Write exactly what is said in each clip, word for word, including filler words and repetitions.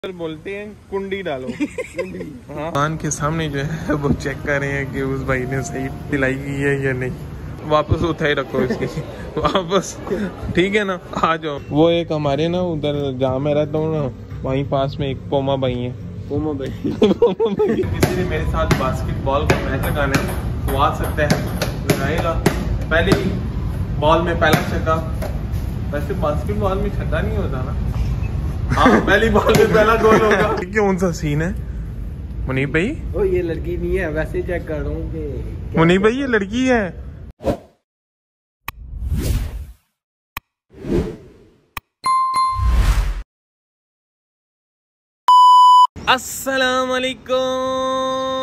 बोलते हैं कुंडी डालो। हाँ, कान के सामने जो है वो चेक कर रहे हैं कि उस भाई ने सही सिलाई की है या नहीं। वापस उठाई रखो इसकी वापस, ठीक है ना। आ जाओ। वो एक हमारे ना उधर जहाँ मैं रहता हूँ ना, वहीं पास में एक पोमा भाई है। पोमा भाई किसी ने मेरे साथ बास्केटबॉल का मैच लगाना है तो आ सकता है, लगाएगा। पहली बॉल में पहला छक्का, वैसे बास्केटबॉल में छक्का नहीं होता ना। हाँ, पहली बॉल में पहला गोल होगा। कौन सा सीन है मुनीब भाई? ओ ये लड़की नहीं है, वैसे चेक कर रहा हूँ कि मुनीब भाई ये लड़की है। अस्सलाम वालेकुम।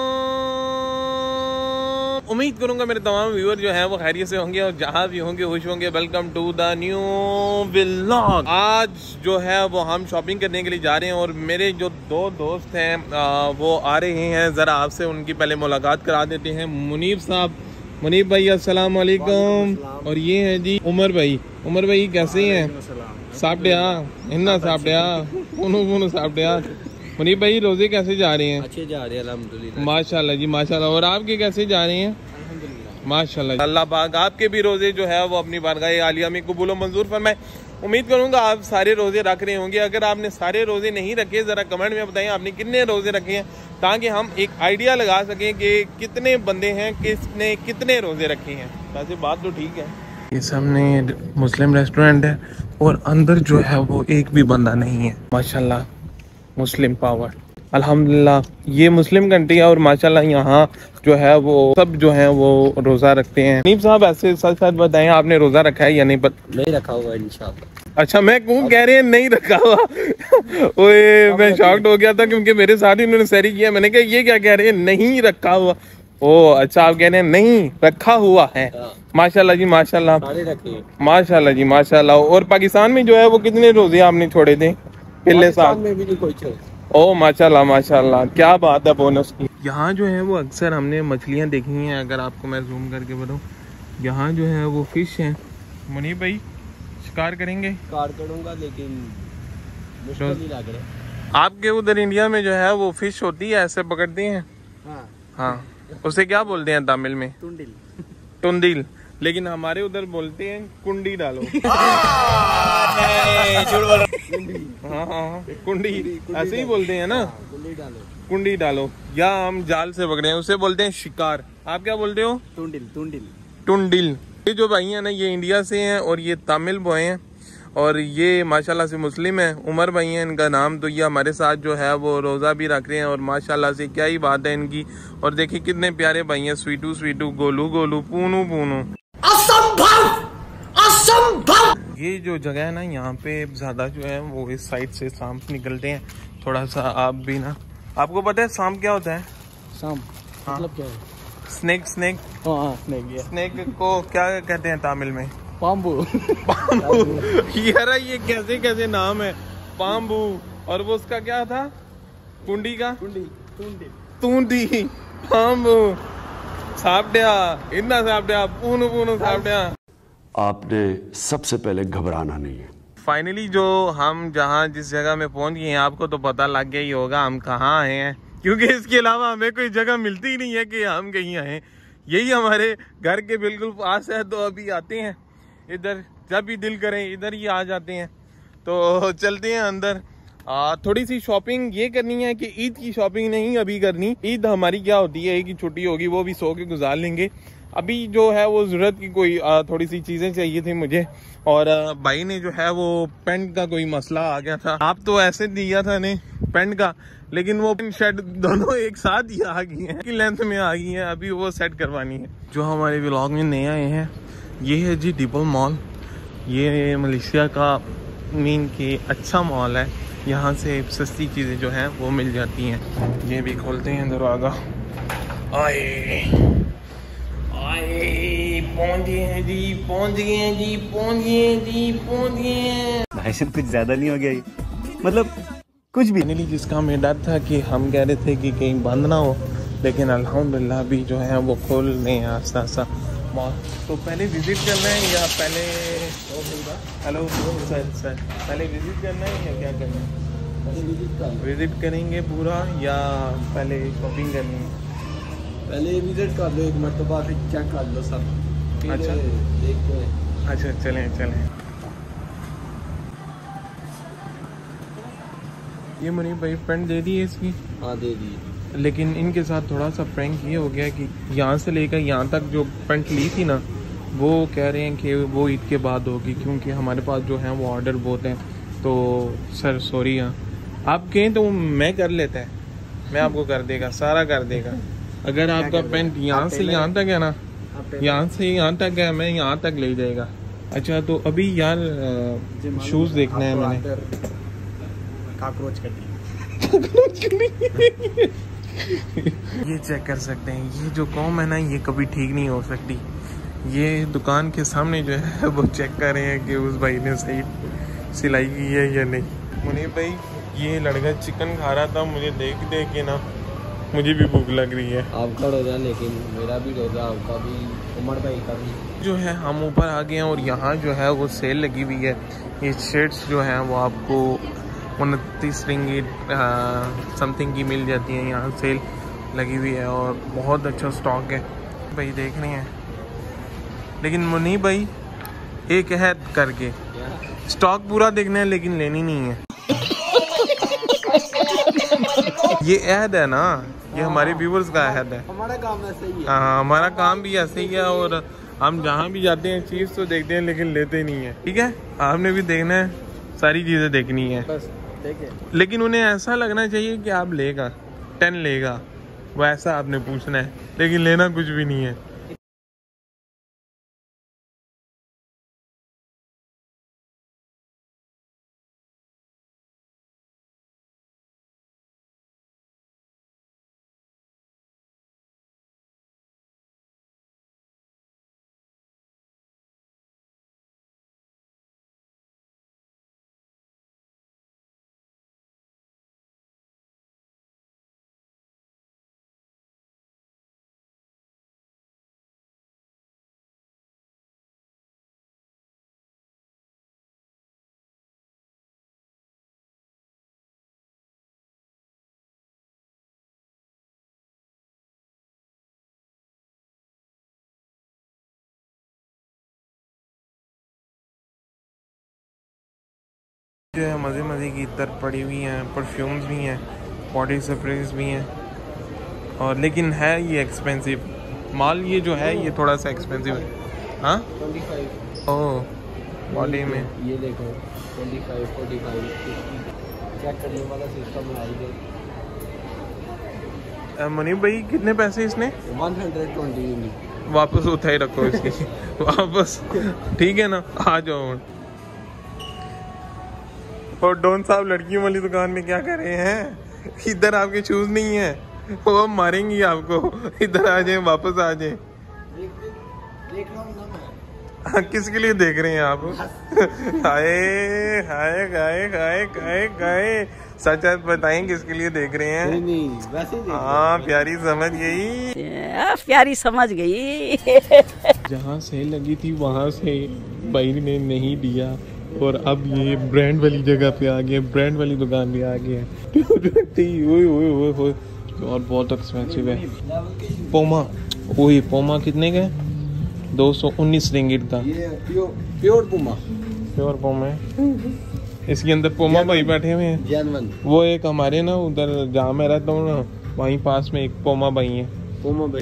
उम्मीद करूंगा मेरे तमाम व्यूअर जो हैं वो खैरियत से होंगे और जहां भी होंगे खुश होंगे। Welcome to the new vlog. आज जो है वो हम शॉपिंग करने के लिए जा रहे हैं और मेरे जो दो दोस्त हैं आ, वो आ रहे हैं। ज़रा आपसे उनकी पहले मुलाकात करा देते हैं। मुनीब साहब, मुनीब भाई अस्सलाम वालेकुम। और ये है जी उमर भाई। उमर भाई कैसे हैं? सापड्या इन्ना सापड्या उनु उनु सापड्या। मुनीब भाई रोजे कैसे जा रहे हैं? अच्छे जा रहे हैं अल्हम्दुलिल्लाह। माशाल्लाह जी माशाल्लाह। और आपके कैसे जा रहे हैं? अल्हम्दुलिल्लाह माशाल्लाह। अल्लाह पाक आपके भी रोजे जो है वो अपनी बारगाह आलिया में कबूल मंजूर फरमाए। उम्मीद करूंगा आप सारे रोजे रख रहे होंगे। अगर आपने सारे रोजे नहीं रखे जरा कमेंट में बताएं आपने कितने रोजे रखे हैं, ताकि हम एक आइडिया लगा सकें कि कितने बंदे हैं, किसने कितने रोजे रखे हैं। वैसे बात तो ठीक है। ये सामने मुस्लिम रेस्टोरेंट है और अंदर जो है वो एक भी बंदा नहीं है। माशाल्लाह मुस्लिम पावर, अल्हम्दुलिल्लाह। ये मुस्लिम कंट्री है और माशाल्लाह यहाँ जो है वो सब जो है वो रोजा रखते हैं। नीब साहब ऐसे सच सच बताएं आपने रोजा रखा है या नहीं? पत... नहीं रखा हुआ इंशाल्लाह। अच्छा, मैं क्यों कह रहे हैं नहीं रखा हुआ? ओए मैं शॉक्ड हो गया था क्योंकि मेरे साथ ही उन्होंने सैरी किया। मैंने कहा ये क्या कह रहे हैं नहीं रखा हुआ? ओ अच्छा, आप कह रहे हैं नहीं रखा हुआ है। माशाल्लाह जी माशाल्लाह माशाल्लाह जी माशाल्लाह। और पाकिस्तान में जो है वो कितने रोजे आपने छोड़े थे पिछले साल? में भी नहीं कोई छोड़े। ओ माशाल्लाह माशाल्लाह, क्या बात है बोनस की। यहाँ जो है वो अक्सर हमने मछलियाँ देखी हैं। अगर आपको मैं जूम करके बताऊँ, यहाँ जो है वो फिश है। मुनीब भाई शिकार करेंगे? शिकार करूँगा लेकिन मुश्किल ही लग रहा है। आपके उधर इंडिया में जो है वो फिश होती है, ऐसे पकड़ते हैं? हाँ हाँ। उसे क्या बोलते हैं तमिल में? टुंडिल। टुंडिल। लेकिन हमारे उधर बोलते हैं कुंडी डालो। हाँ हाँ कुंडी ऐसे ही बोलते हैं ना, कुंडी डालो कुंडी डालो। या हम जाल से पकड़े हैं उसे बोलते हैं शिकार। आप क्या बोलते हो? टुंडिल। टुंडिल टुंडिल। ये जो भाई है ना ये इंडिया से हैं और ये तमिल बॉय हैं और ये माशाल्लाह से मुस्लिम है। उमर भाई हैं इनका नाम। तो ये हमारे साथ जो है वो रोज़ा भी रख रहे हैं और माशाल्लाह से क्या ही बात है इनकी। और देखिए कितने प्यारे भाई हैं, स्वीटू स्वीटू, गोलू गोलू, पूनू पूनू। असंभव असंभव। ये जो जगह है ना यहाँ पे ज्यादा जो है वो इस साइड से सांप निकलते हैं। थोड़ा सा आप भी ना, आपको पता है सांप क्या होता है? सांप मतलब क्या है? स्नेक। स्नेक हाँ स्नेक। स्नेक को क्या कहते हैं तमिल में? पाम्बू। पाम्बू। यार ये कैसे कैसे नाम है, पाम्बू। और वो उसका क्या था? कुंडी का कुंडी टूंडी टूंडी पाम्बू सापड्या इन्ना सापड्या पूनू पूनू सापड्या। आपने सबसे पहले घबराना नहीं है। फाइनली जो हम जहाँ जिस जगह में पहुँच गए हैं, आपको तो पता लग गया ही होगा हम कहाँ आए हैं, क्योंकि इसके अलावा हमें कोई जगह मिलती ही नहीं है कि हम कहीं आए। यही हमारे घर के बिल्कुल पास है। तो अभी आते हैं इधर, जब भी दिल करें इधर ही आ जाते हैं। तो चलते हैं अंदर। आ, थोड़ी सी शॉपिंग ये करनी है कि ईद की शॉपिंग नहीं अभी करनी। ईद हमारी क्या होती है, एक ही छुट्टी होगी, वो भी सो के गुजार लेंगे। अभी जो है वो ज़रूरत की कोई आ, थोड़ी सी चीज़ें चाहिए थी मुझे। और आ, भाई ने जो है वो पेंट का कोई मसला आ गया था। आप तो ऐसे दिया था ने पेंट का, लेकिन वो शर्ट दोनों एक साथ ही आ गई हैं, की लेंथ में आ गई हैं। अभी वो सेट करवानी है। जो हमारे व्लॉग में नए आए हैं, ये है जी डिपल मॉल। ये मलेशिया का मीन के अच्छा मॉल है। यहाँ से सस्ती चीज़ें जो हैं वो मिल जाती हैं। ये भी खोलते हैं दरवाज़ा। आए आए पहुँच गए हैं जी, पहुँच गए हैं जी, पहुँच गए हैं जी, पहुँच गए हैं। भाई साहब कुछ ज़्यादा नहीं हो गया ये, मतलब कुछ भी नहीं। जिसका हमें डर था कि हम कह रहे थे कि कहीं बंद ना हो, लेकिन अल्हम्दुलिल्लाह भी जो है वो खोल रहे हैं आस्ता आस्ता मॉल। तो पहले विजिट करना है या पहले हेलो सर सर पहले विजिट करना है या क्या करना है? विजिट करेंगे पूरा या पहले शॉपिंग करनी है? पहले विजिट कर लो एक मरतबा, फिर चेक कर लो सब। अच्छा देखते हैं। अच्छा चलें चलें। ये मुनीब भाई पेंट दे दी है इसकी? हाँ दे दी। लेकिन इनके साथ थोड़ा सा प्रैंक ये हो गया कि यहाँ से लेकर यहाँ तक जो पेंट ली थी ना, वो कह रहे हैं कि वो ईद के बाद होगी, क्योंकि हमारे पास जो है वो ऑर्डर बहुत हैं। तो सर सॉरी, हाँ आप कहें तो मैं कर लेता है, मैं आपको कर देगा, सारा कर देगा। अगर आपका पेंट यहाँ से यहाँ तक है ना, यहाँ से यहाँ तक है, मैं यहाँ तक ले जाएगा। अच्छा तो अभी यार शूज़ देखना है मैंने। काकरोच कटी ये चेक कर सकते हैं, ये जो कौम है ना, ये कभी ठीक नहीं हो सकती। ये दुकान के सामने जो है वो चेक कर रहे हैं कि उस भाई ने सही सिलाई की है या नहीं। मुनीब भाई ये लड़का चिकन खा रहा था, मुझे देख देख के ना मुझे भी भूख लग रही है। आपका रोजा, लेकिन मेरा भी रोजा, आपका भी, उमर भाई का भी। जो है हम ऊपर आ गए हैं और यहाँ जो है वो सेल लगी हुई है। ये शर्ट्स जो हैं वो आपको उनतीस रिंगिट समथिंग की मिल जाती है। यहाँ सेल लगी हुई है और बहुत अच्छा स्टॉक है भाई, देख रहे हैं। लेकिन मुनीब भाई एक है करके स्टॉक पूरा देखना है लेकिन लेनी नहीं है। ये ऐड है ना, ये हमारे व्यूवर्स का ऐड है। हमारा काम ऐसे ही है। हाँ हमारा काम भी ऐसे ही है और हम जहाँ भी जाते हैं चीज़ तो देखते हैं लेकिन लेते नहीं है। ठीक है, आपने भी देखना है, सारी चीज़ें देखनी है बस, देखें। लेकिन उन्हें ऐसा लगना चाहिए कि आप लेगा टेन लेगा, वैसा आपने पूछना है, लेकिन लेना कुछ भी नहीं है। जो है मज़े मज़े की इतर पड़ी हुई हैं, परफ्यूम्स भी हैं, बॉडी स्प्रेज भी हैं, और लेकिन है ये एक्सपेंसिव माल। ये जो है ये थोड़ा सा एक्सपेंसिव है। हाँ पच्चीस ओह बॉडी में ये देखो पच्चीस, पैंतालीस चेक करने वाला सिस्टम है। मुनीब भाई कितने पैसे इसने? एक सौ बीस। वापस उठा ही रखो इसकी वापस, ठीक है ना, आ जाओ। और डॉन साहब लड़कियों वाली दुकान में क्या कर रहे हैं? इधर आपके शूज नहीं है, वो मारेंगी आपको। इधर आ जाए, वापस आ जाए। हाँ, किसके लिए देख रहे हैं आप? हाय हाय गाय गाय गाय गाय सच सच बताएं किसके लिए देख रहे हैं? नहीं, नहीं, वैसे ही हाँ प्यारी समझ गई, प्यारी समझ गई। जहाँ सेल लगी थी वहाँ से भाई ने नहीं दिया और अब ये ब्रांड वाली जगह पे आ गए, ब्रांड वाली दुकान पे आ गए। और बहुत एक्सपेंसिव है। पोमा, वही पोमा कितने का है? दो सौ उन्नीस रिंगिट का। ये pure pure Puma, pure Puma है। इसके अंदर पोमा भाई बैठे हुए हैं। जैनवन। वो एक हमारे ना उधर जहाँ मैं रहता हूँ ना, वहीं पास में एक पोमा भाई है। पोमा भाई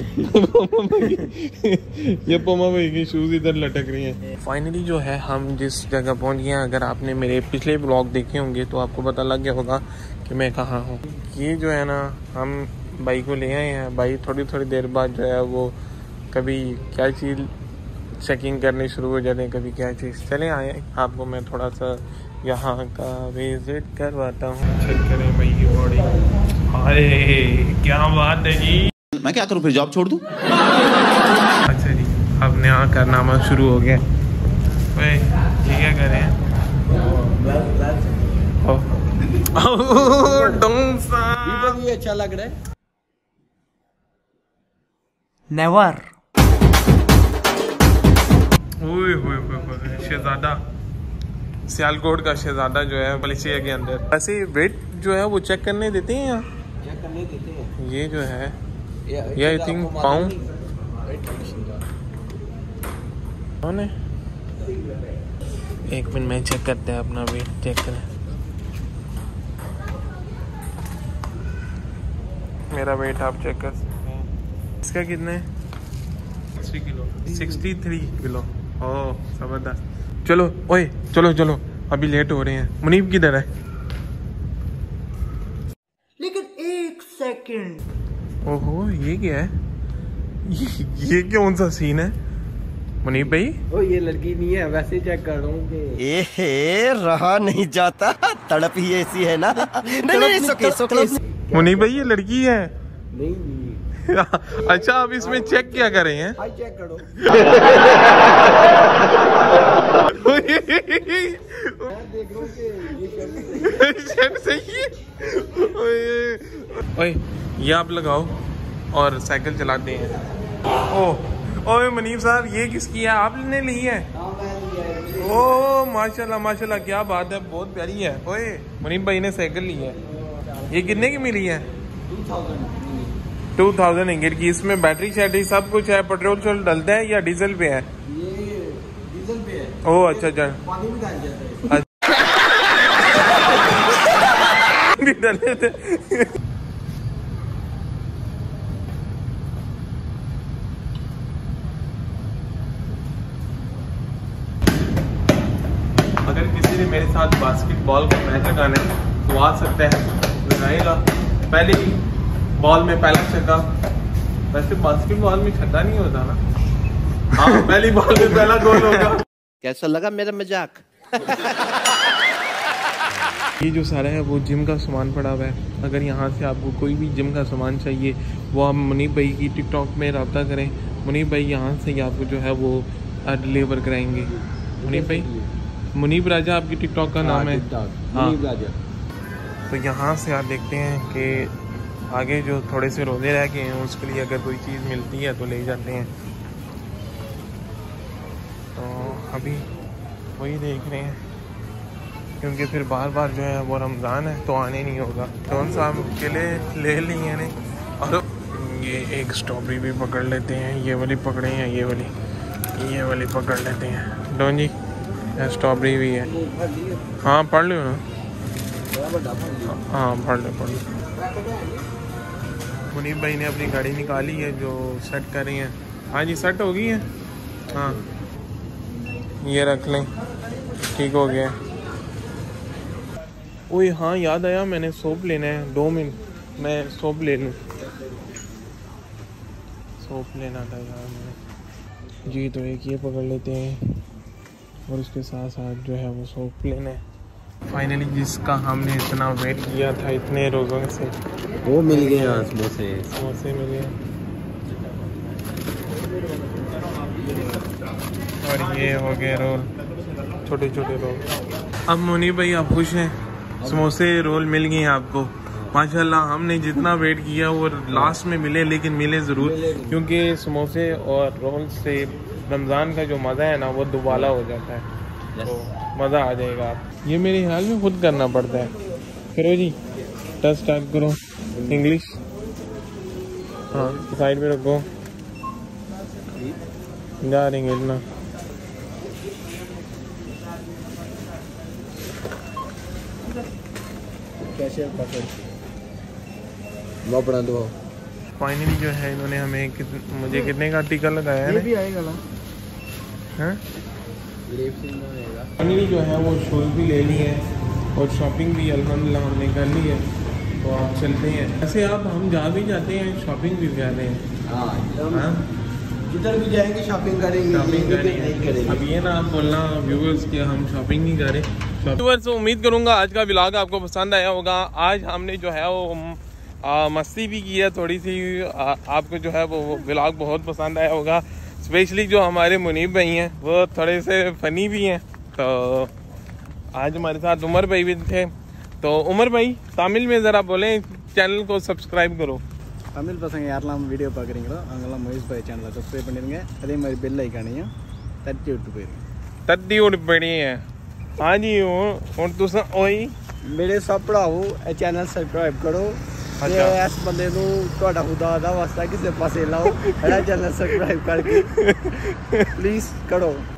ये पोमा भाई की शूज इधर लटक रही हैं। फाइनली जो है हम जिस जगह पहुंच गए हैं, अगर आपने मेरे पिछले ब्लॉग देखे होंगे तो आपको पता लग गया होगा कि मैं कहाँ हूँ। ये जो है ना, हम भाई को ले आए हैं। भाई थोड़ी थोड़ी देर बाद जो है वो कभी क्या चीज़ चेकिंग करनी शुरू हो जाते हैं, कभी क्या चीज़। चले आए, आपको मैं थोड़ा सा यहाँ का विजिट करवाता हूँ। चेक करें भाई की बॉडी। हाय क्या बात है जी। मैं क्या करूं, फिर जॉब छोड़ दूं? अच्छा जी, अब नया कारनामा शुरू हो गया। ओए ये क्या कर रहे हैं? डोंसा ये अच्छा लग रहा है। नेवर। ओए होए होए शहजादा सियालकोट का शहजादा जो है मलेशिया के अंदर। वैसे वेट जो है वो चेक करने देते हैं यहाँ? चेक करने देते हैं। ये जो है ये आई थिंक पाउंड कौन है? एक मिनट में चेक करते हैं, अपना वेट चेक करें। मेरा वेट आप चेक कर सकते हैं। इसका कितना है? अस्सी किलो, तिरसठ किलो। ओह जबरदस्त। चलो ओए चलो चलो, अभी लेट हो रहे हैं। मुनीब किधर है? लेकिन एक सेकंड। ओहो ये क्या है? ये, ये कौन सा सीन है मुनीब भाई? ओ ये लड़की नहीं है, वैसे चेक कर रहा हूँ कि ए रहा नहीं जाता, तड़प ही ऐसी है ना। नहीं नहीं सोके सोके। मुनीब भाई ये लड़की है? नहीं नहीं। अच्छा आप इसमें चेक क्या कर रहे हैं? आई चेक करो। देख रहा हूँ कि ये शर्ट सही है। ओए ये आप लगाओ और साइकिल चलाते हैं। ओह ओए मुनीब साहब ये किसकी है? आपने ली है? ओह माशाल्लाह माशाल्लाह, क्या बात है, बहुत प्यारी है। ओए मुनीब भाई ने साइकिल ली है। ये कितने की मिली है? टू थाउजेंड इंगिट की। इसमें बैटरी शैटरी सब कुछ है? पेट्रोल शोल डलता है या डीजल पे है? ये डीजल पे है। ओह अच्छा अच्छा। पानी में डाल जाता है। डले थे। अगर किसी ने मेरे साथ बास्केटबॉल का मैच लगाना है तो आ सकता है, लगाएगा। पहली बॉल में पहला छक्का। वैसे बास्केटबॉल में छक्का नहीं होता ना? हाँ पहली बॉल में पहला गोल होगा। कैसा लगा मेरा मजाक? ये जो सारा है वो जिम का सामान पड़ा हुआ है। अगर यहाँ से आपको कोई भी जिम का सामान चाहिए वो आप मुनीब भाई की टिकटॉक में रब्ता करें। मुनीब भाई यहाँ से ही आपको जो है वो डिलीवर कराएंगे। मुनीब भाई, मुनीब राजा आपकी टिकटॉक का नाम है? हाँ। तो यहाँ से आप देखते हैं कि आगे जो थोड़े से रोजे रह गए हैं उसके लिए अगर कोई चीज़ मिलती है तो ले जाते हैं। तो अभी वही देख रहे हैं क्योंकि फिर बार बार जो है वो रमज़ान है तो आने नहीं होगा। कौन सा केले ले लिए ने। और ये एक स्ट्रॉबेरी भी पकड़ लेते हैं। ये वाली पकड़े हैं, ये वाली ये वाली पकड़ लेते हैं। डॉन जी स्ट्रॉबेरी भी है। हाँ पढ़ लो ना। हाँ पढ़ लो पढ़ लो। मुनीब भाई ने अपनी गाड़ी निकाली है जो सेट कर रही है। हाँ जी सेट हो गई है। हाँ ये रख लें, ठीक हो गया। ओए हाँ याद आया, मैंने सोप लेना है। दो मिनट मैं सोप ले लूँ। सोप लेना था यार मैंने जी। तो एक ये पकड़ लेते हैं और उसके साथ साथ जो है वो सोप लेना है। फाइनली जिसका हमने इतना वेट किया था इतने रोज़ों से वो मिल गए यहाँ समोसे। समोसे मिले और ये हो गए रोल, छोटे छोटे रोल। अब मुनीब भाई आप खुश हैं? समोसे रोल मिल गए हैं आपको माशाल्लाह। हमने जितना वेट किया वो लास्ट में मिले, लेकिन मिले ज़रूर क्योंकि समोसे और रोल से रमज़ान का जो मज़ा है ना वो दुबाला हो जाता है। तो मज़ा आ जाएगा। आप ये मेरे ख्याल में खुद करना पड़ता है। करो जी टच स्टार्ट करो। इंग्लिश हाँ साइड में रखो। जा रही ना कैसे वो बना दो। फाइनली जो है इन्होंने हमें कित, मुझे कितने का टीका लगाया है? ये भी आएगा ना? हाँ आएगा। फाइनली जो है वो शूज़ भी ले ली है और शॉपिंग भी अल्हम्दुलिल्लाह हमने कर ली है। तो आप चलते हैं। ऐसे आप हम जहाँ भी जाते हैं शॉपिंग भी कर रहे हैं। हाँ हाँ जिधर भी जाएंगे शॉपिंग करेंगे। शॉपिंग नहीं करेंगे। करेंगे। अब ये ना आप बोलना व्यूअर्स कि हम शॉपिंग नहीं करें। व्यूअर्स उम्मीद करूँगा आज का व्लॉग आपको पसंद आया होगा। आज हमने जो है वो आ, मस्ती भी की है थोड़ी सी। आ, आपको जो है वो व्लॉग बहुत पसंद आया होगा। स्पेशली जो हमारे मुनीब भाई हैं वो थोड़े से फ़नी भी हैं। तो आज हमारे साथ उमर भाई भी थे। तो उमर भाई तमिल में ज़रा बोलें चैनल को सब्सक्राइब करो। தமிழ் பசங்க யாரெல்லாம் வீடியோ பார்க்குறீங்களோ அவங்கெல்லாம் மகேஷ் பாய் சேனலை சப்ஸ்கிரைப் பண்ணிடுங்க. அதே மாதிரி பெல் ஐக்கானையும் தட்டி விட்டு போயிருங்க. தட்டி விட்டு போயிடுங்க. हाँ जी ਹੁਣ ਤੁਸੀਂ ਉਹੀ ਮੇਰੇ ਸਭ ਭਰਾਵੋ ਇਹ ਚੈਨਲ ਸਬਸਕ੍ਰਾਈਬ ਕਰੋ ਤੇ ਇਸ ਬੰਦੇ ਨੂੰ ਤੁਹਾਡਾ ਖੁਦਾ ਦਾ ਵਾਸਤਾ ਕਿਸੇ ਪਾਸੇ ਲਾਓ ਇਹਦਾ ਚੈਨਲ ਸਬਸਕ੍ਰਾਈਬ ਕਰਕੇ ਪਲੀਜ਼ ਕਰੋ।